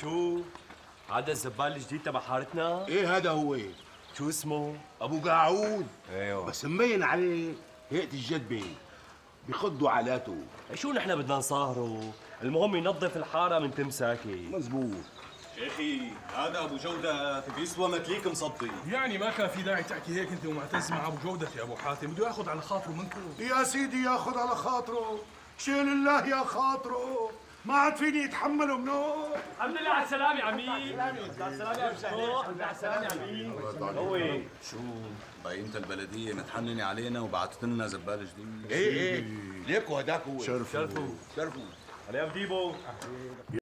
شو؟ هذا الزبال الجديد تبع حارتنا؟ ايه هذا هو؟ شو اسمه؟ ابو قاعود. ايوه. بس مبين عليه هيئة الجدبة، بخضوا علاته. شو نحن بدنا نصاهره؟ المهم ينظف الحارة من تمساكي. مزبوط. شيخي هذا ابو جودة بيسوى مكليك مصدي. يعني ما كان في داعي تحكي هيك انت ومعتز مع ابو جودة يا ابو حاتم، بده ياخذ على خاطره منكم. يا سيدي ياخذ على خاطره، شيل الله يا خاطره، ما عاد فيني اتحمله منه. الحمد لله على السلامة يا عمي. على السلامة يا مشروع. الحمد لله على السلامة يا عمي. هو شو بينت البلدية متحننة علينا وبعتت لنا زبال جديد. ايه ليكو هداك هو. شرفوا. شرفوا. أنا يا بديبو.